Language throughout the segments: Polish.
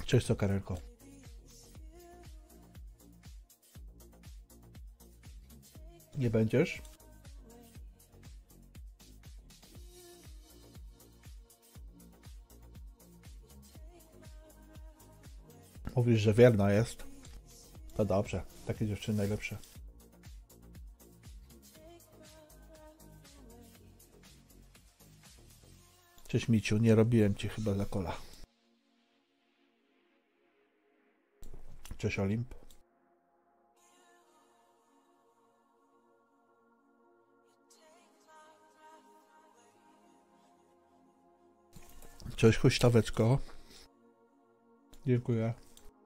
Cześć, co Karelko. Nie będziesz? Mówisz, że wierna jest. To dobrze. Takie dziewczyny najlepsze. Cześć Miciu, nie robiłem ci chyba za kola. Cześć Olimp. Cześć huśtaweczko. Dziękuję.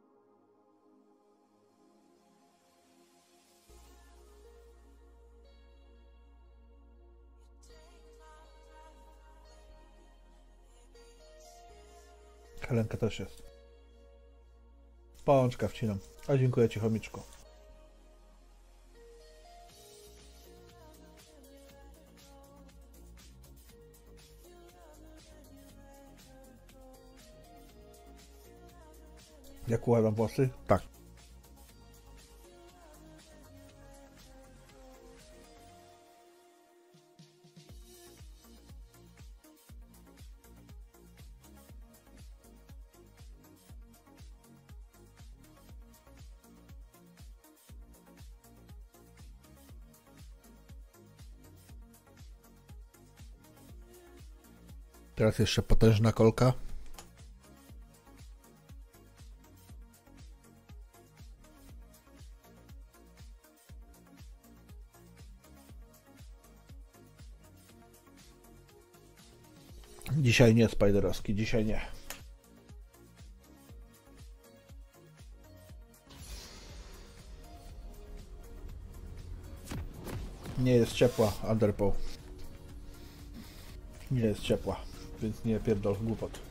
Helenka też jest. Pączka wcinam. A dziękuję ci, chomiczku. Jak układam włosy? Tak. Teraz jeszcze potężna kolka. Dzisiaj nie, Spiderowski, dzisiaj nie. Nie jest ciepła, Underpow. Nie jest ciepła, więc nie pierdol głupot.